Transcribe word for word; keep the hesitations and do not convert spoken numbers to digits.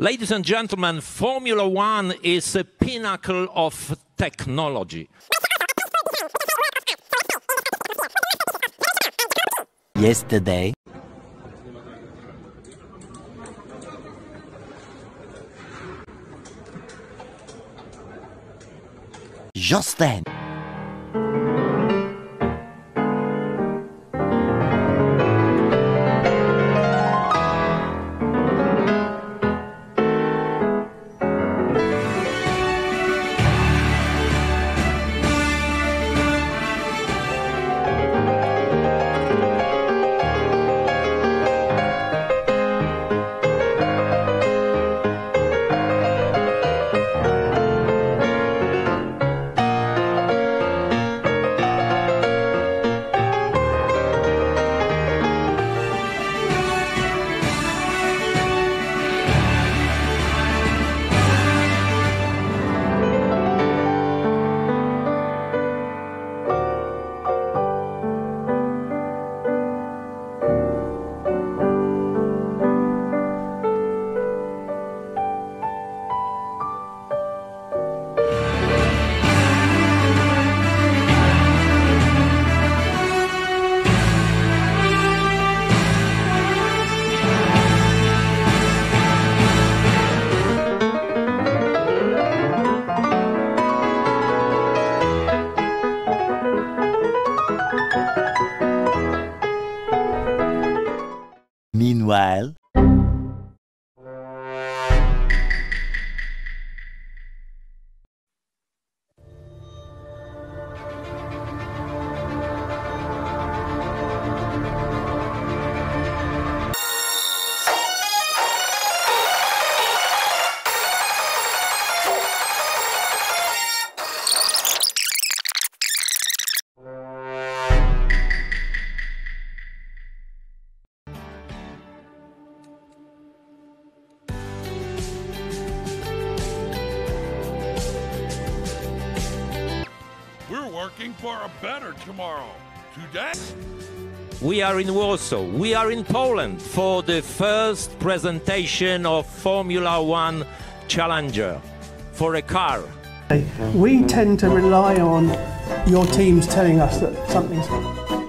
Ladies and gentlemen, Formula One is a pinnacle of technology. Yesterday. Just then. Meanwhile, we're working for a better tomorrow. Today, We are in Warsaw, we are in Poland for the first presentation of Formula One Challenger for a car. We tend to rely on your teams telling us that something's